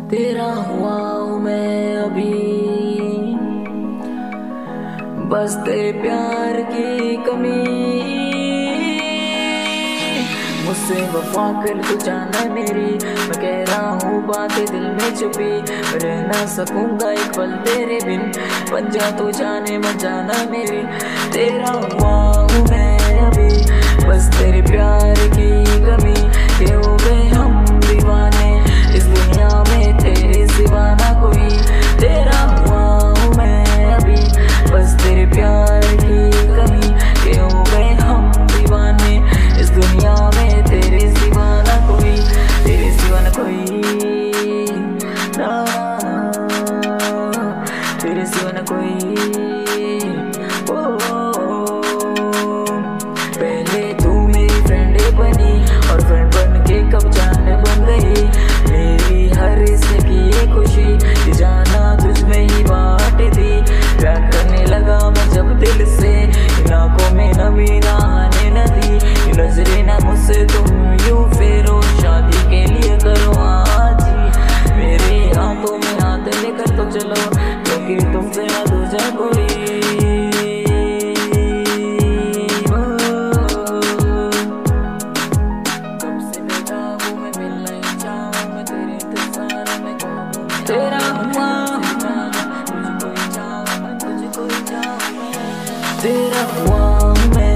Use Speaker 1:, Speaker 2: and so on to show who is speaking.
Speaker 1: तेरा हुआ हूँ मैं अभी, बस तेरे प्यार की कमी। मुझसे वफा कर तू जाना मेरी, मैं कह रहा हूँ बातें दिल में छुपी। रह ना सकूंगा एक पल तेरे बिन, बन जा तू जाने मन जाना मेरी। तेरा हुआ हूँ मैं अभी, बस तेरे प्यार की कमी। के हो गए हम दीवाने इस दुनिया में, तेरे सिवा ना कोई। तेरा हुआ हूँ मैं अभी, बस तेरे प्यार की कमी। के हो गए हम दीवाने इस दुनिया में, तेरे सिवा ना कोई। तेरे सिवा ना कोई, ना तेरे सिवा ना कोई। पहले तू मेरी फ्रेंड बनी, और फ्रेंड बन के कब जान बन गई। मेरी हर की ये खुशी ये जाना तुझ में ही बांट दी। प्यार करने लगा मैं जब दिल से, इन आंखों में नमी ना आने न दी। नजरे ना मुझसे तुम यूं फेरो, शादी के लिए करो आज ही। मेरे हाथों में हाथ लेकर तो चलो, क्योंकि तुमसे ना दूजा कोई। तेरा हुआ, तेरा हुआ मैं